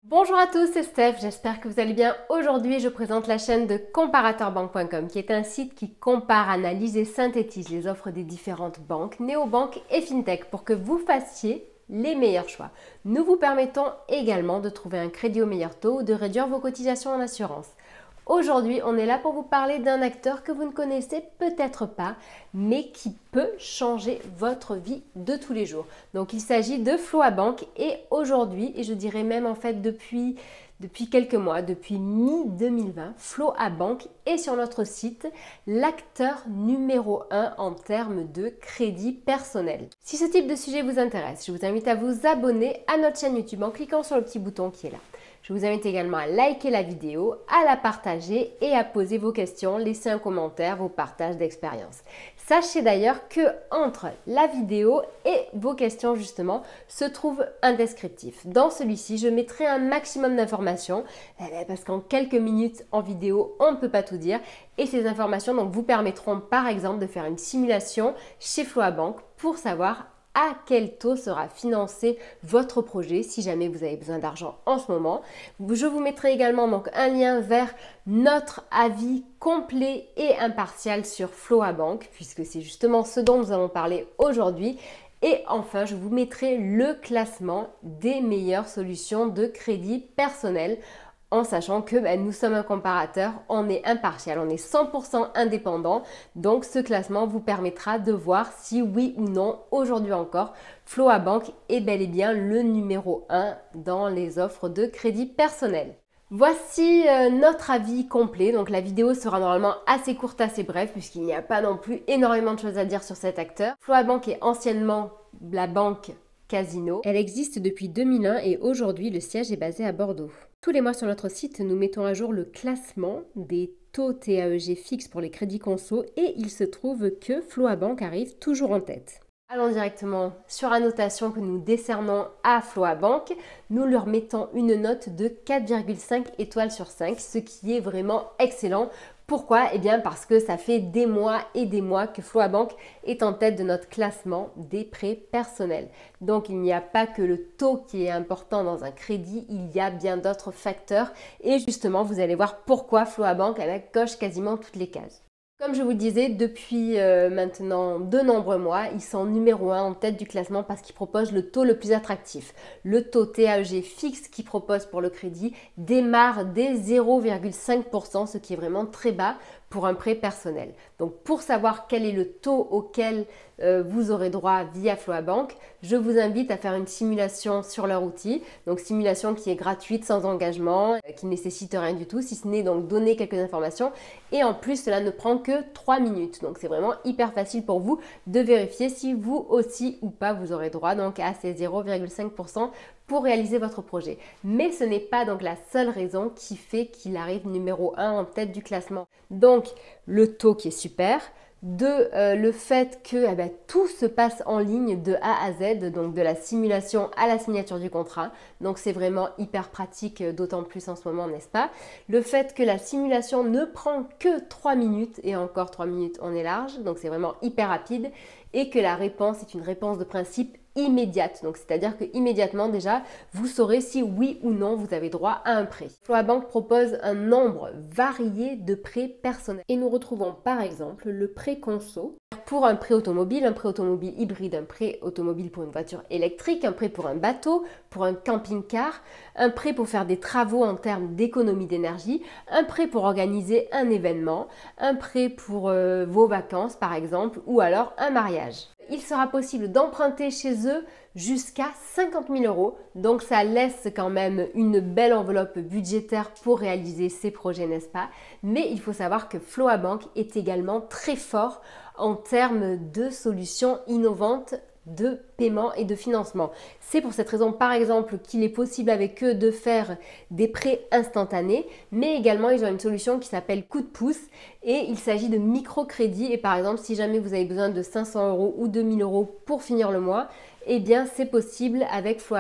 Bonjour à tous, c'est Steph, j'espère que vous allez bien. Aujourd'hui, je présente la chaîne de comparateurbanque.com qui est un site qui compare, analyse et synthétise les offres des différentes banques, néobanques et fintech pour que vous fassiez les meilleurs choix. Nous vous permettons également de trouver un crédit au meilleur taux ou de réduire vos cotisations en assurance. Aujourd'hui, on est là pour vous parler d'un acteur que vous ne connaissez peut-être pas, mais qui peut changer votre vie de tous les jours. Donc, il s'agit de FloaBank et aujourd'hui, et je dirais même en fait depuis quelques mois, depuis mi-2020, FloaBank est sur notre site l'acteur numéro 1 en termes de crédit personnel. Si ce type de sujet vous intéresse, je vous invite à vous abonner à notre chaîne YouTube en cliquant sur le petit bouton qui est là. Je vous invite également à liker la vidéo, à la partager et à poser vos questions, laisser un commentaire, vos partages d'expérience. Sachez d'ailleurs que entre la vidéo et vos questions justement se trouve un descriptif. Dans celui-ci, je mettrai un maximum d'informations parce qu'en quelques minutes en vidéo, on ne peut pas tout dire et ces informations donc vous permettront par exemple de faire une simulation chez FloaBank pour savoir à quel taux sera financé votre projet si jamais vous avez besoin d'argent en ce moment. Je vous mettrai également donc un lien vers notre avis complet et impartial sur FloaBank puisque c'est justement ce dont nous allons parler aujourd'hui. Et enfin, je vous mettrai le classement des meilleures solutions de crédit personnel en sachant que nous sommes un comparateur, on est impartial, on est 100% indépendant. Donc ce classement vous permettra de voir si oui ou non, aujourd'hui encore, FloaBank est bel et bien le numéro 1 dans les offres de crédit personnel. Voici notre avis complet, donc la vidéo sera normalement assez courte, assez brève puisqu'il n'y a pas non plus énormément de choses à dire sur cet acteur. FloaBank est anciennement la banque Casino. Elle existe depuis 2001 et aujourd'hui le siège est basé à Bordeaux. Tous les mois sur notre site, nous mettons à jour le classement des taux TAEG fixes pour les crédits conso et il se trouve que FloaBank arrive toujours en tête. Allons directement sur la notation que nous décernons à FloaBank. Nous leur mettons une note de 4,5 étoiles sur 5, ce qui est vraiment excellent. Pourquoi? Eh bien parce que ça fait des mois et des mois que FloaBank est en tête de notre classement des prêts personnels. Donc il n'y a pas que le taux qui est important dans un crédit, il y a bien d'autres facteurs et justement vous allez voir pourquoi FloaBank coche quasiment toutes les cases. Comme je vous le disais, depuis maintenant de nombreux mois, ils sont numéro 1 en tête du classement parce qu'ils proposent le taux le plus attractif. Le taux TAEG fixe qu'ils proposent pour le crédit démarre dès 0,5%, ce qui est vraiment très bas pour un prêt personnel. Donc pour savoir quel est le taux auquel vous aurez droit via FloaBank, je vous invite à faire une simulation sur leur outil. Donc simulation qui est gratuite, sans engagement, qui ne nécessite rien du tout, si ce n'est donc donner quelques informations. Et en plus, cela ne prend que 3 minutes. Donc c'est vraiment hyper facile pour vous de vérifier si vous aussi ou pas vous aurez droit donc à ces 0,5% pour réaliser votre projet. Mais ce n'est pas donc la seule raison qui fait qu'il arrive numéro 1 en tête du classement. Donc le taux qui est super, le fait que tout se passe en ligne de A à Z, donc de la simulation à la signature du contrat. Donc c'est vraiment hyper pratique, d'autant plus en ce moment, n'est-ce pas? Le fait que la simulation ne prend que 3 minutes, et encore 3 minutes on est large, donc c'est vraiment hyper rapide, et que la réponse est une réponse de principe immédiate. Donc c'est-à-dire que immédiatement déjà, vous saurez si oui ou non vous avez droit à un prêt. FloaBank propose un nombre varié de prêts personnels. Et nous retrouvons par exemple le prêt conso pour un prêt automobile hybride, un prêt automobile pour une voiture électrique, un prêt pour un bateau, pour un camping-car, un prêt pour faire des travaux en termes d'économie d'énergie, un prêt pour organiser un événement, un prêt pour vos vacances par exemple, ou alors un mariage. Il sera possible d'emprunter chez eux jusqu'à 50 000 €. Donc ça laisse quand même une belle enveloppe budgétaire pour réaliser ces projets, n'est-ce pas? Mais il faut savoir que FloaBank est également très fort en termes de solutions innovantes de paiement et de financement. C'est pour cette raison par exemple qu'il est possible avec eux de faire des prêts instantanés, mais également ils ont une solution qui s'appelle coup de pouce et il s'agit de microcrédits et par exemple si jamais vous avez besoin de 500 € ou 2000 € pour finir le mois, eh bien c'est possible avec FloaBank.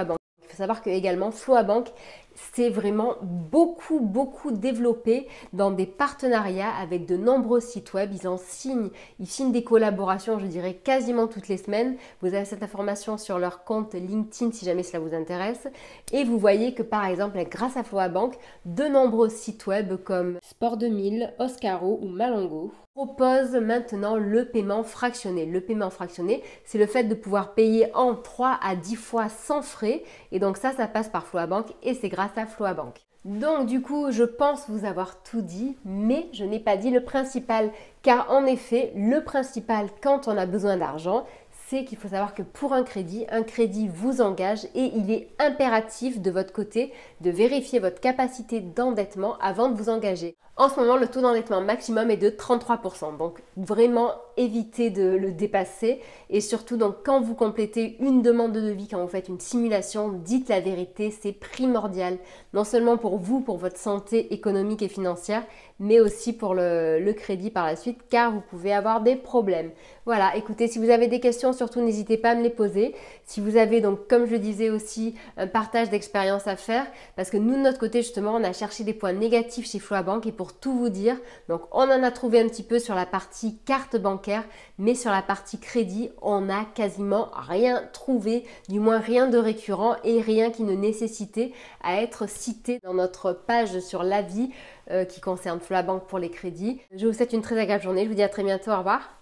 Il faut savoir que également Floabank c'est vraiment beaucoup développé dans des partenariats avec de nombreux sites web. Ils signent des collaborations, je dirais quasiment toutes les semaines. Vous avez cette information sur leur compte LinkedIn si jamais cela vous intéresse. Et vous voyez que par exemple, grâce à Floabank, de nombreux sites web comme Sport 2000, Oscaro ou Malango propose maintenant le paiement fractionné. Le paiement fractionné, c'est le fait de pouvoir payer en 3 à 10 fois sans frais. Et donc ça passe par Floabank et c'est grâce à Floabank. Donc du coup, je pense vous avoir tout dit, mais je n'ai pas dit le principal. Car en effet, le principal quand on a besoin d'argent, c'est qu'il faut savoir que pour un crédit vous engage et il est impératif de votre côté de vérifier votre capacité d'endettement avant de vous engager. En ce moment, le taux d'endettement maximum est de 33%, donc vraiment évitez de le dépasser et surtout donc quand vous complétez une demande de devis, quand vous faites une simulation, dites la vérité, c'est primordial, non seulement pour vous, pour votre santé économique et financière, mais aussi pour le crédit par la suite car vous pouvez avoir des problèmes. Voilà, écoutez, si vous avez des questions, surtout n'hésitez pas à me les poser. Si vous avez donc, comme je disais aussi, un partage d'expérience à faire, parce que nous de notre côté justement, on a cherché des points négatifs chez Floabank et pour tout vous dire, donc on en a trouvé un petit peu sur la partie carte bancaire, mais sur la partie crédit, on n'a quasiment rien trouvé, du moins rien de récurrent et rien qui ne nécessitait à être cité dans notre page sur l'avis qui concerne Floabank pour les crédits. Je vous souhaite une très agréable journée, je vous dis à très bientôt, au revoir.